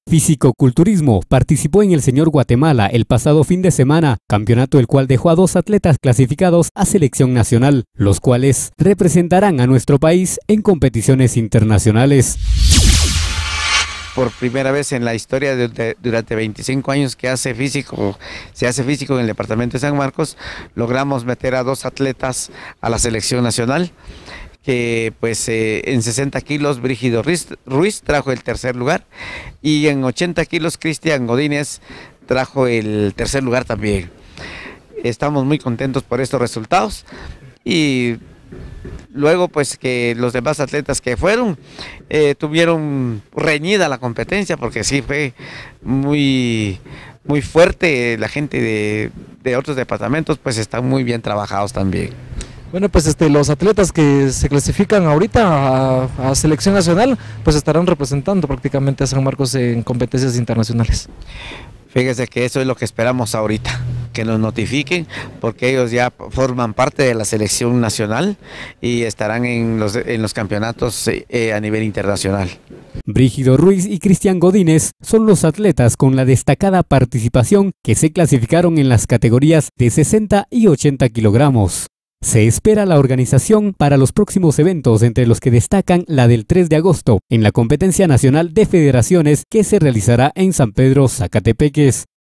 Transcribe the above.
Fisicoculturismo participó en el Señor Guatemala el pasado fin de semana, campeonato el cual dejó a 2 atletas clasificados a selección nacional, los cuales representarán a nuestro país en competiciones internacionales. Por primera vez en la historia durante 25 años que se hace físico en el departamento de San Marcos, logramos meter a 2 atletas a la selección nacional, que pues en 60 kilos Brígido Ruiz trajo el tercer lugar y en 80 kilos Cristian Godínez trajo el tercer lugar también. Estamos muy contentos por estos resultados y luego pues que los demás atletas que fueron tuvieron reñida la competencia, porque sí fue muy fuerte. La gente de otros departamentos pues están muy bien trabajados también. Bueno, pues los atletas que se clasifican ahorita a selección nacional pues estarán representando prácticamente a San Marcos en competencias internacionales. Fíjese que eso es lo que esperamos ahorita, que nos notifiquen, porque ellos ya forman parte de la selección nacional y estarán en los campeonatos a nivel internacional. Brígido Ruiz y Cristian Godínez son los atletas con la destacada participación que se clasificaron en las categorías de 60 y 80 kilogramos. Se espera la organización para los próximos eventos, entre los que destacan la del 3 de agosto en la competencia nacional de federaciones que se realizará en San Pedro, Zacatepeques.